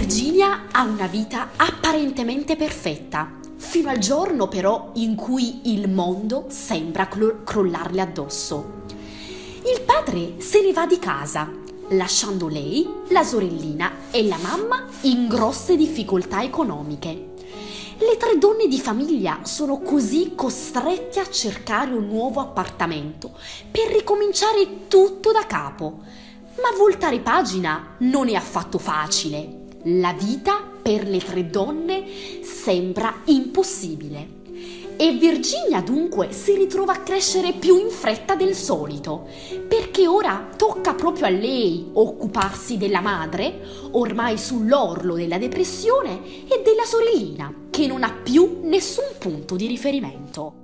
Virginia ha una vita apparentemente perfetta, fino al giorno però in cui il mondo sembra crollarle addosso. Il padre se ne va di casa, lasciando lei, la sorellina e la mamma in grosse difficoltà economiche. Le tre donne di famiglia sono così costrette a cercare un nuovo appartamento per ricominciare tutto da capo. Ma voltare pagina non è affatto facile. La vita per le tre donne sembra impossibile. E Virginia dunque si ritrova a crescere più in fretta del solito, perché ora tocca proprio a lei occuparsi della madre, ormai sull'orlo della depressione, e della sorellina, che non ha più nessun punto di riferimento.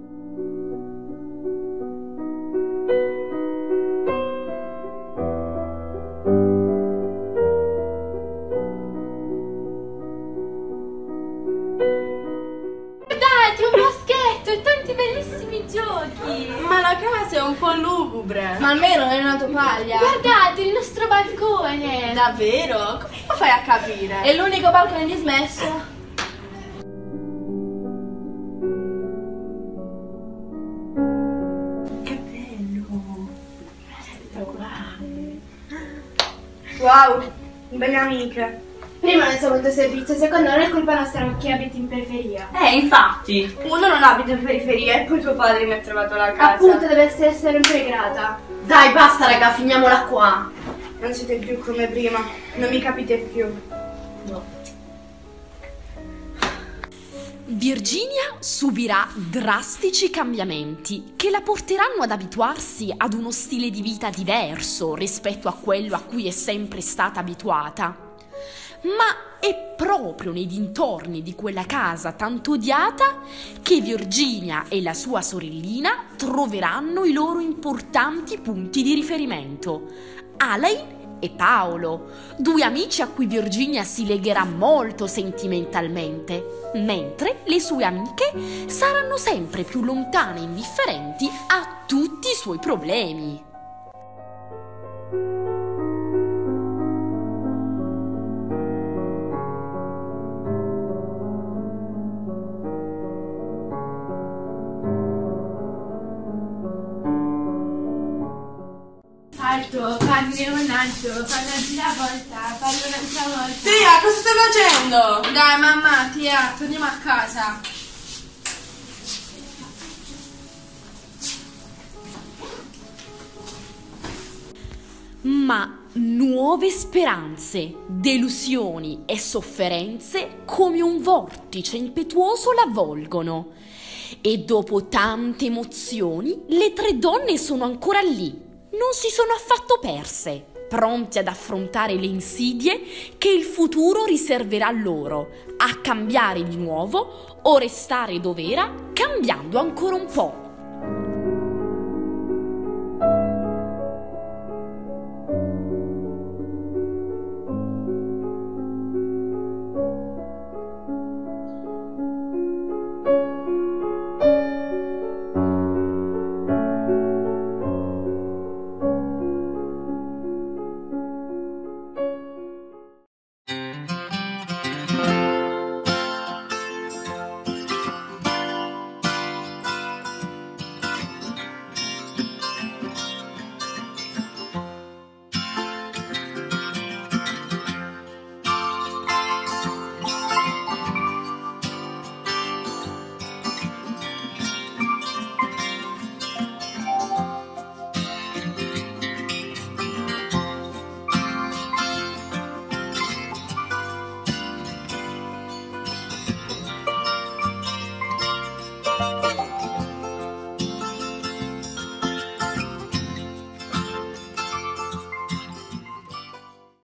Ma la casa è un po' lugubre. Ma almeno è una tovaglia. Guardate il nostro balcone. Davvero? Come lo fai a capire? È l'unico balcone dismesso. Che bello. Spettacolare. Wow, belle amiche. Prima non so quanto servizio, secondo non è colpa nostra che abiti in periferia. Infatti. Uno non abita in periferia e poi tuo padre mi ha trovato la casa. Appunto, dovresti essere sempre grata. Dai, basta raga, finiamola qua. Non siete più come prima, non mi capite più. No. Virginia subirà drastici cambiamenti che la porteranno ad abituarsi ad uno stile di vita diverso rispetto a quello a cui è sempre stata abituata. Ma è proprio nei dintorni di quella casa tanto odiata che Virginia e la sua sorellina troveranno i loro importanti punti di riferimento: Alain e Paolo, due amici a cui Virginia si legherà molto sentimentalmente, mentre le sue amiche saranno sempre più lontane e indifferenti a tutti i suoi problemi. Fammi un altro, fammi la volta, fammi un'altra volta. Tia, cosa stai facendo? Dai mamma, Tia, torniamo a casa. Ma nuove speranze, delusioni e sofferenze come un vortice impetuoso l'avvolgono. E dopo tante emozioni, le tre donne sono ancora lì. Non si sono affatto perse, pronti ad affrontare le insidie che il futuro riserverà loro, a cambiare di nuovo o restare dove era, cambiando ancora un po'.